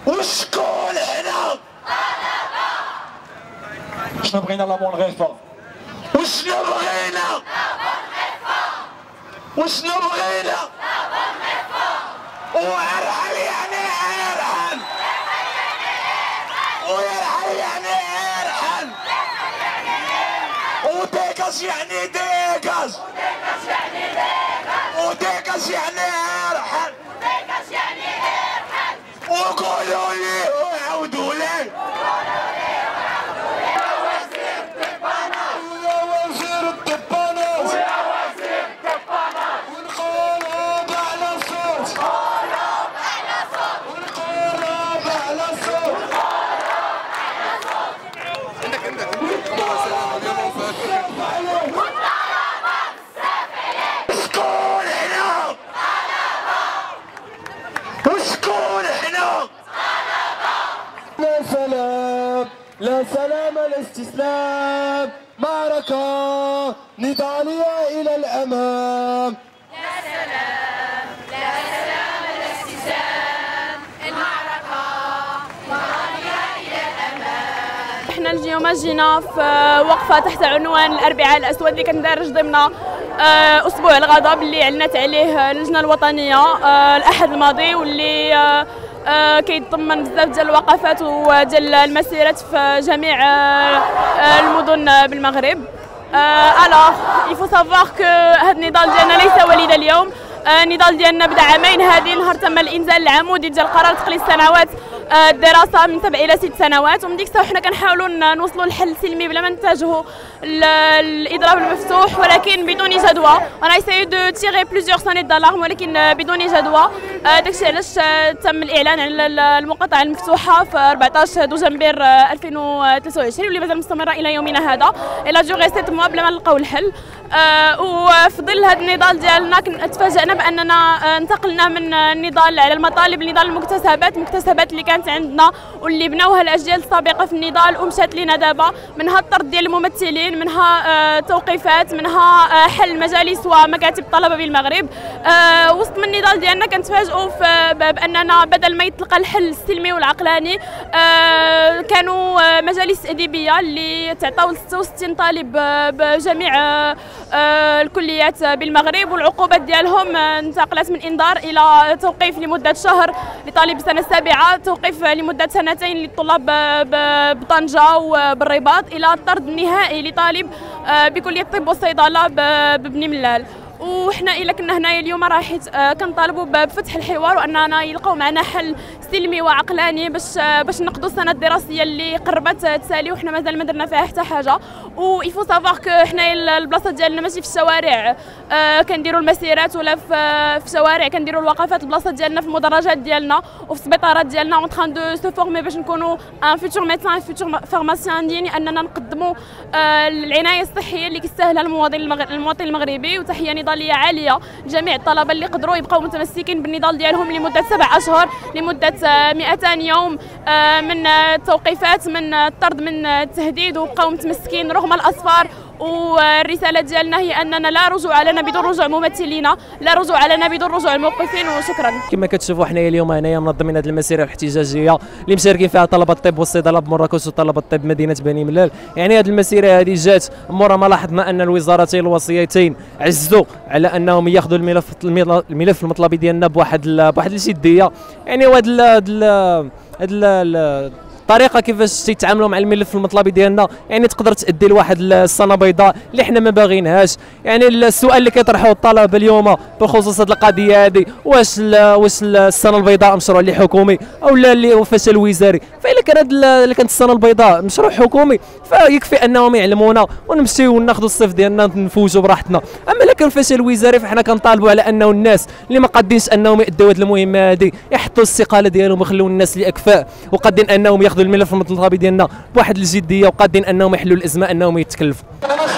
وشكون حنا؟ شنو بغينا لا بون ريفورم؟ وشنو بغينا؟ وشنو بغينا؟ وارحل يعني ارحل، ويرحل يعني ارحل، وديكاس يعني ديكاس، وديكاس يعني ارحل، وقولوا لي وعودوا لي لا سلام الاستسلام، معركة نضالية إلى الأمام. لا سلام الاستسلام، المعركة نضالية إلى الأمام. احنا اليوم جينا في وقفة تحت عنوان الأربعاء الأسود اللي كندارج ضمن أسبوع الغضب اللي أعلنت عليه اللجنة الوطنية الأحد الماضي، واللي كيتضمن بزاف ديال الوقفات وديال المسيرات في جميع المدن بالمغرب. الوغ il faut savoir que هذا النضال ديالنا ليس وليد اليوم. النضال ديالنا بدا عامين هذه. نهار تم الانزال العمودي ديال قرار تقليص سنوات الدراسه من 7 الى 6 سنوات، ومن ديك الساعه حنا كنحاولوا نوصلوا لحل سلمي بلا ما نتجهوا الاضراب المفتوح ولكن بدون جدوى. انا essayé de tirer plusieurs sonnettes d'alarme ولكن بدون جدوى. داكشي علاش تم الاعلان على المقاطعه المفتوحه في 14 دجنبر 2023 واللي مازال مستمره الى يومنا هذا. الى جوغي 7 موا بلا ما نلقاو الحل. وفي ظل هذا النضال ديالنا تفاجئنا باننا انتقلنا من النضال على المطالب لنضال المكتسبات اللي كانت عندنا واللي بناوها الاجيال السابقه في النضال ومشات لينا دابا، منها الطرد ديال الممثلين، منها توقيفات، منها حل مجالس ومكاتب الطلبه بالمغرب. وسط من النضال ديالنا كنتفاجئوا باننا بدل ما يتلقى الحل السلمي والعقلاني كانوا مجالس ادبيه اللي تعطاو ل 66 طالب بجميع الكليات بالمغرب، والعقوبات ديالهم انتقلت من انذار الى توقيف لمده شهر لطالب السنه السابعه، توقيف لمده 2 سنين للطلاب بطنجه وبالرباط، الى الطرد النهائي لطالب بكليه الطب والصيدله ببني ملال. وحنا الا كنا هنايا اليوم راح كنطالبوا بفتح الحوار واننا يلقاو معنا حل سلمي وعقلاني باش نقضوا السنه الدراسيه اللي قربت تسالي وحنا مازال ما درنا فيها حتى حاجه. و يفو سافوار كو حنايا البلاصه ديالنا ماشي في الشوارع كنديروا المسيرات ولا في الشوارع كنديروا الوقفات. البلاصه ديالنا في المدرجات ديالنا وفي السبيطارات ديالنا اون تران دو سو فورمي باش نكونوا ان فيتور ميدسان ان فيتور فارماسيان ديالي، اننا نقدموا العنايه الصحيه اللي كيستاهلها المواطن المغربي. وتحيه نضاليه عاليه لجميع الطلبه اللي قدروا يبقاو متمسكين بالنضال ديالهم لمده 7 اشهر، لمده 200 يوم من التوقيفات، من الطرد، من التهديد، وبقاو متمسكين رغم الاصفار. والرساله ديالنا هي اننا لا رجوع لنا بدون رجوع ممثلينا، لا رجوع لنا بدون رجوع الموقفين. وشكرا. كما كتشوفوا حنايا اليوم هنايا منظمين هذه المسيره الاحتجاجيه اللي مشاركين فيها طلبه الطب والصيدله بمراكش وطلبه الطب مدينه بني ملال. يعني هذه المسيره هذه جات مورا ما لاحظنا ان الوزارتين الوصيتين عزوا على انهم ياخذوا الملف المطلبي ديالنا بواحد الجديه. يعني وهذا الطريقه كيفاش تيتعاملوا مع الملف المطلبي ديالنا يعني تقدر تؤدي لواحد السنه بيضاء اللي حنا ما باغينهاش. يعني السؤال اللي كيطرحوه الطلبه اليوم بخصوص هذه القضيه هذه، واش السنه البيضاء مشروع اللي حكومي او لا اللي فشل وزاري؟ فاذا كانت السنه البيضاء مشروع حكومي فيكفي انهم يعلمونا ونمشيو وناخذوا الصيف ديالنا نفوزوا براحتنا. اما الا كان فشل وزاري فحنا كنطالبوا على انه الناس اللي ما قادينش انهم يؤدوا هذه المهمه هذه يحطوا الاستقاله ديالهم ويخلوا الناس اللي اكفاء وقادين انهم ياخذوا الملف المطلبي ديالنا بواحد الجديه وقادين انهم يحلوا الازمه انهم يتكلفوا.